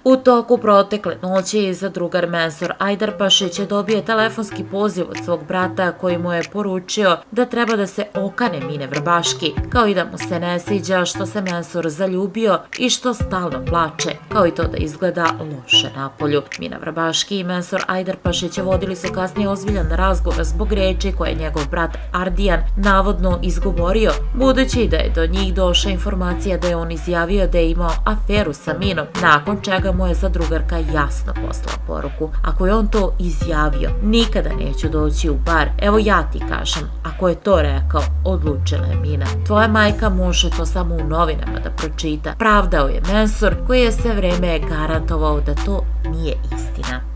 U toku protekle noći drugar Mensur Ajdarpašić dobije telefonski poziv od svog brata koji mu je poručio da treba da se okane Mine Vrbaški, kao i da mu se ne sviđa što se Mensur zaljubio i što stalno plače, kao i to da izgleda loše napolju. Mina Vrbaški i Mensur Ajdarpašić vodili su kasnije ozbiljan razgovor zbog reči koje je njegov brat Ardijan navodno izgovorio, budući da je do njih došla informacija da je on izjavio da je imao aferu sa Minom, nakon čega mu je zadrugarka jasno poslala poruku: ako je on to izjavio, nikada neću doći u bar, evo ja ti kažem, ako je to rekao, odlučila je Mina. Tvoja majka može to samo u novinama da pročita. Pravdao je Mensur, koji je sve vreme garantovao da to nije istina.